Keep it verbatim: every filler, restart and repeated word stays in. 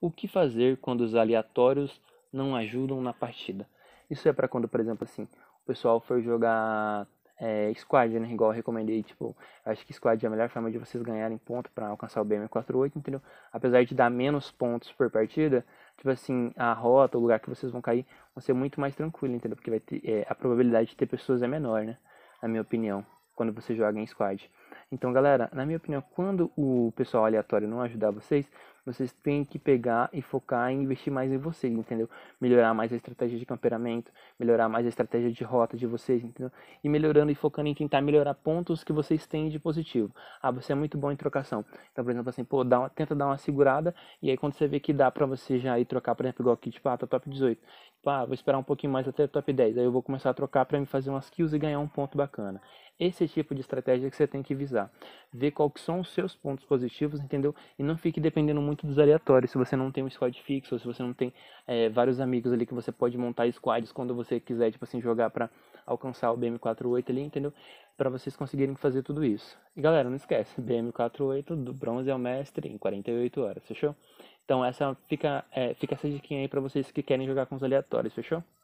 O que fazer quando os aleatórios não ajudam na partida? Isso é para quando, por exemplo, assim, o pessoal for jogar é, squad, né? Igual eu recomendei, tipo, acho que squad é a melhor forma de vocês ganharem ponto para alcançar o B M quatro oito, entendeu? Apesar de dar menos pontos por partida, tipo assim, a rota, o lugar que vocês vão cair, vão ser muito mais tranquilo, entendeu? Porque vai ter, é, a probabilidade de ter pessoas é menor, né? Na minha opinião, quando você joga em squad. Então, galera, na minha opinião, quando o pessoal aleatório não ajudar vocês, vocês têm que pegar e focar em investir mais em vocês, entendeu? Melhorar mais a estratégia de camperamento, melhorar mais a estratégia de rota de vocês, entendeu? E melhorando e focando em tentar melhorar pontos que vocês têm de positivo. Ah, você é muito bom em trocação. Então, por exemplo, assim, pô, dá uma, tenta dar uma segurada, e aí quando você vê que dá pra você já ir trocar, por exemplo, igual aqui, tipo, ah, tá top dezoito. Tipo, ah, vou esperar um pouquinho mais até top dez. Aí eu vou começar a trocar pra me fazer umas kills e ganhar um ponto bacana. Esse é o tipo de estratégia que você tem que visar. Ver quais são os seus pontos positivos, entendeu? E não fique dependendo muito dos aleatórios. Se você não tem um squad fixo, ou se você não tem é, vários amigos ali que você pode montar squads quando você quiser, tipo assim, jogar pra alcançar o B M quatro oito ali, entendeu? Pra vocês conseguirem fazer tudo isso. E galera, não esquece, B M quatro oito do bronze ao mestre em quarenta e oito horas, fechou? Então essa fica, é, fica essa diquinha aí pra vocês que querem jogar com os aleatórios, fechou?